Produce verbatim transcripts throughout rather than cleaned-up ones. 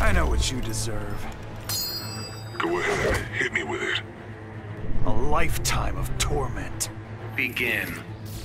I know what you deserve. Go ahead, hit me with it. A lifetime of torment. Begin.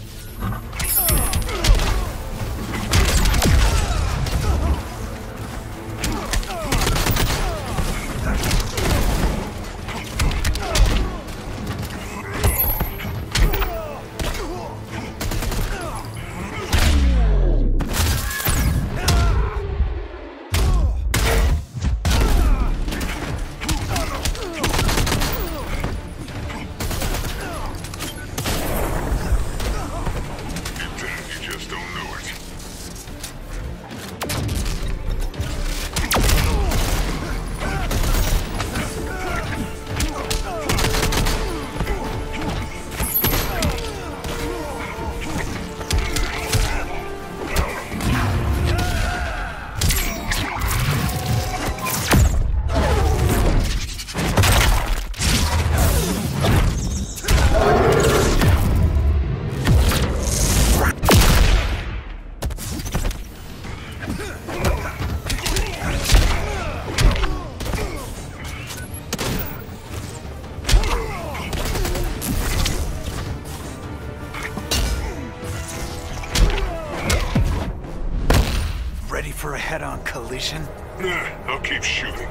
Ready for a head-on collision? Nah, I'll keep shooting.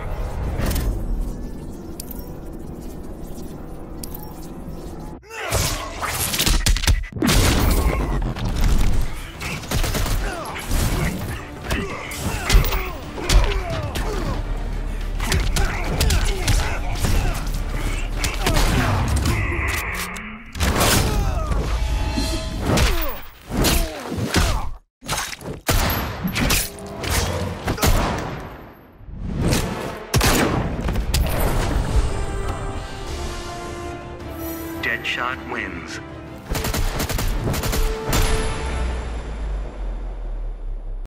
Deadshot wins.